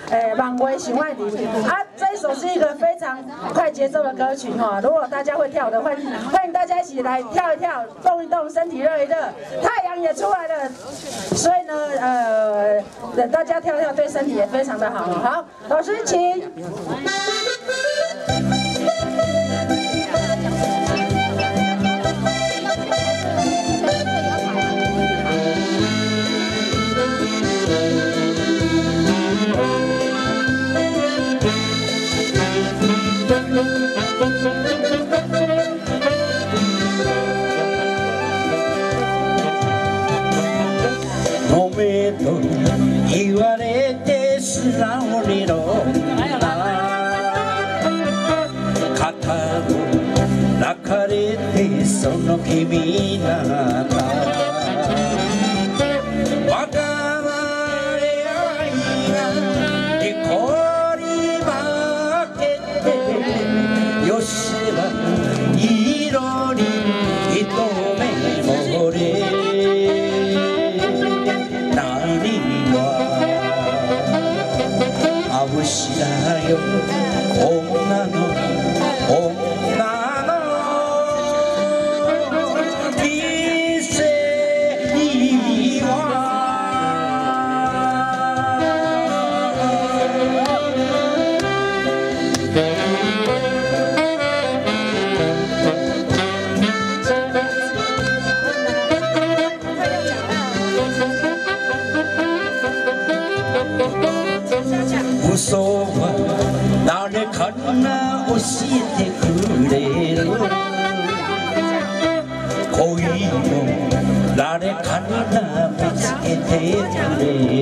梦话想爱你啊，这一首是一个非常快节奏的歌曲哈，如果大家会跳的，欢迎大家一起来跳一跳，动一动身体，热一热，太阳也出来了，所以呢，大家跳跳对身体也非常的好。好，老师请。 飲めと言われて素直に飲んだ肩を抱かれてその君ならわがまれ愛が利口に負けてよせば色に一目惚れ眩しだよ女の人生は嘘は誰かが教えてくれる恋も誰かが見つけてくれ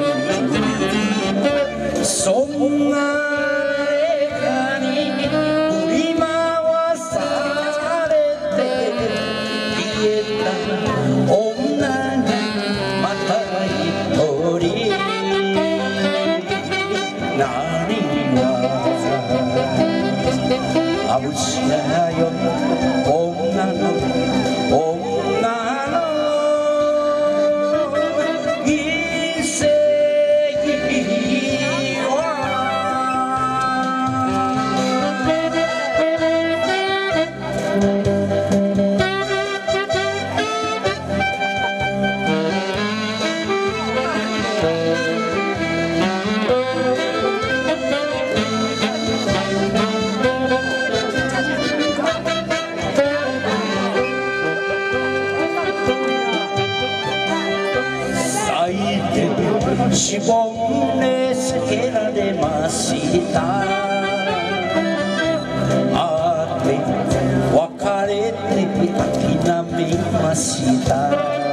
るそんな誰かに振り回されて消えた女がまた一人眩しだよ女の一世しぼんでつけられましたあって別れて諦めました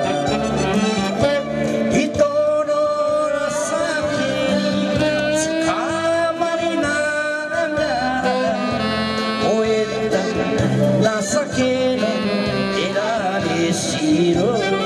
人の情けに捕まりながら終えた情けの得られしろ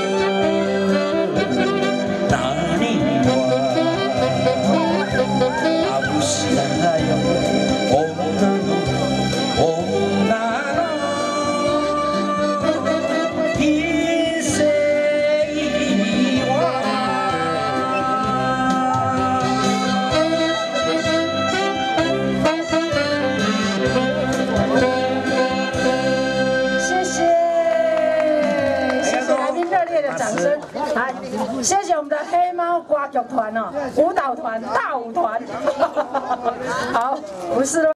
掌声！来，谢谢我们的黑猫歌剧团哦，舞蹈团、大舞团。好，不是。